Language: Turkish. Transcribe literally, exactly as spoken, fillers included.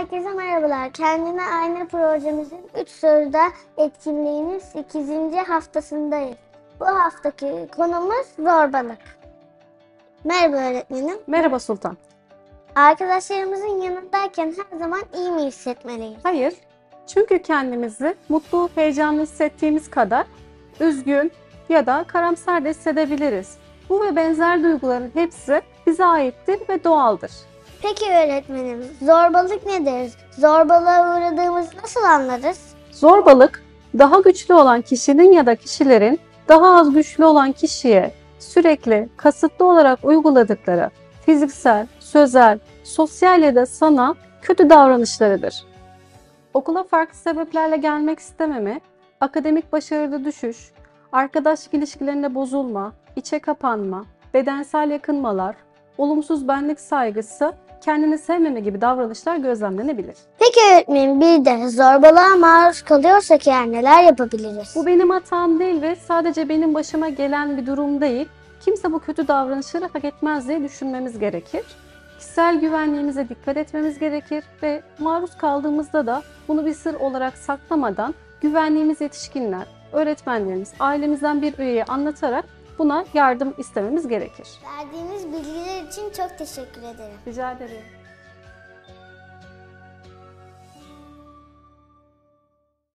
Herkese merhabalar. Kendine Ayna projemizin üç Sözde etkinliğinin sekizinci haftasındayız. Bu haftaki konumuz zorbalık. Merhaba öğretmenim. Merhaba Sultan. Arkadaşlarımızın yanındayken her zaman iyi mi hissetmeliyiz? Hayır, çünkü kendimizi mutlu, heyecanlı hissettiğimiz kadar üzgün ya da karamsar da hissedebiliriz. Bu ve benzer duyguların hepsi bize aittir ve doğaldır. Peki öğretmenim, zorbalık nedir? Zorbalığa uğradığımızı nasıl anlarız? Zorbalık, daha güçlü olan kişinin ya da kişilerin daha az güçlü olan kişiye sürekli kasıtlı olarak uyguladıkları fiziksel, sözel, sosyal ya da sanal kötü davranışlarıdır. Okula farklı sebeplerle gelmek istememe, akademik başarıda düşüş, arkadaşlık ilişkilerinde bozulma, içe kapanma, bedensel yakınmalar, olumsuz benlik saygısı, kendini sevmeme gibi davranışlar gözlemlenebilir. Peki öğretmenim, bir de zorbalığa maruz kalıyorsak eğer neler yapabiliriz? Bu benim hatam değil ve sadece benim başıma gelen bir durum değil. Kimse bu kötü davranışları hak etmez diye düşünmemiz gerekir. Kişisel güvenliğimize dikkat etmemiz gerekir ve maruz kaldığımızda da bunu bir sır olarak saklamadan güvenliğimiz yetişkinler, öğretmenlerimiz, ailemizden bir üyeye anlatarak buna yardım istememiz gerekir. Verdiğiniz bilgiler için çok teşekkür ederim. Rica ederim.